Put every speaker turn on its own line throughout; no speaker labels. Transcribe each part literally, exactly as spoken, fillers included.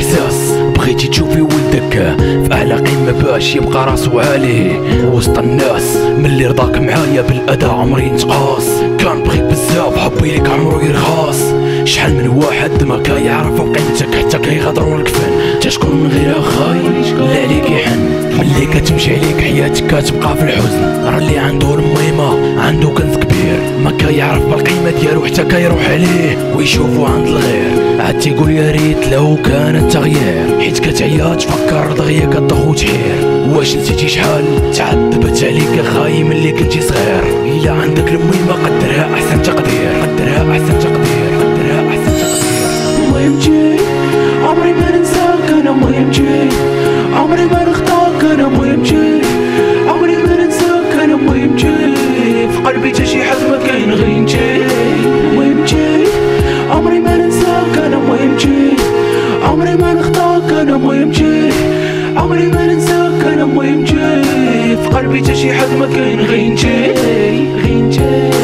احساس بغيتي تشوفي ولدك في اعلى قمة باش يبقى راسو عالي وسط الناس. ملي رضاك معايا بالاداء عمري نتقاص، كان بغيك بزاف حبي ليك عمرو يرخاص. شحال من واحد ما كيعرفو قيمتك حتى كيغادرو الكفن، انت شكون من غير اخاي اللي عليك يحن. ملي كتمشي عليك حياتك كتبقى في الحزن، راه اللي عنده الميمة عنده كنز كبير، ما كيعرف بالقيمة ديالو حتى كيروح عليه ويشوفو عند الغير. عاد تيقول يا ريت لو كان التغيير، حيت كتعيا تفكر دغيا كطيح وتحير. واش نسيتي شحال تعذبت عليك يا خاي ملي كنتي صغير؟ الا عندك الميمة قدرها احسن تقدير، قدرها احسن تقدير، قدرها احسن تقدير.
المهم جي عمري ما ننساك، انا المهم جي عمري ما نخطاك، انا المهم جي عمري ما ننساك، انا المهم جي في قلبي تا شي حد ما كاين غير انت. المهم جي عمري ما ننساك، انا المهم جي عمري ما نخطاك، انا المهم جي عمري ما ننساك، انا المهم جي في قلبي تا شي حد ما كاين غير انت، غير انت.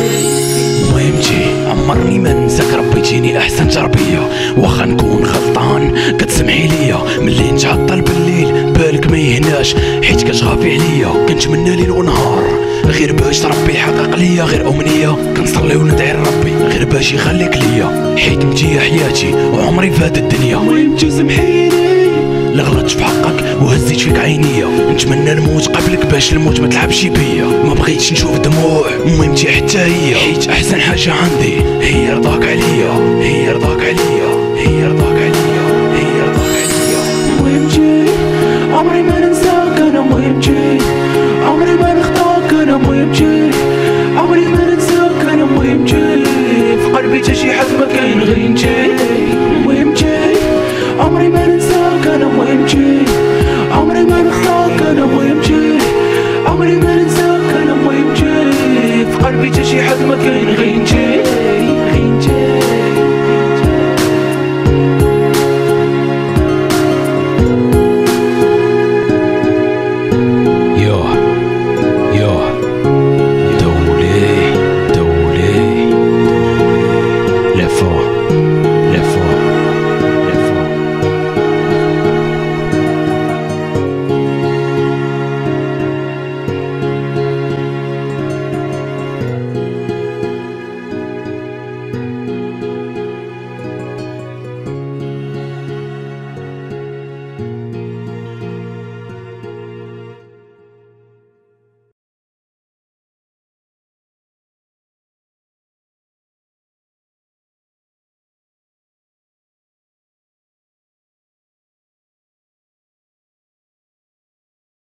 المهم جي عمرني ما ننساك، ربيتيني احسن تربيه، واخا نكون غلطان كتسمحي ليا. ملي نتعطل بالليل بالك ما يهناش حيت كتغافي عليا، كنتمنى ليل ونهار غير باش ربي يحقق ليا غير امنيه. كنصلي وندعي لربي غير باش يخليك ليا، حيت انتي حياتي وعمري في هاد الدنيا.
المهم جي سمحيلي
لا غلطت في حقك وهزيت فيك عينيا، نتمنى نموت قبلك باش الموت ما تلعبش بيا. ما بغيتش نشوف دموع مهمتي حتى هي، حيت احسن حاجه عندي هي رضاك عليا، هي رضاك عليا، هي رضاك عليا، هي رضاك عليا.
المهم جي عمري ما ننساك، انا المهم جي عمري ما نخطاك، انا المهم جي عمري ما ننساك، انا المهم جي في قلبي تا شي حد ما كاين غير انت. المهم جي عمري ما ننساك، انا المهم جي عمري ما نخطاك، انا المهم جي عمري ما ننساك، انا المهم جي في قلبي تا شي حد ما كاين غير انت.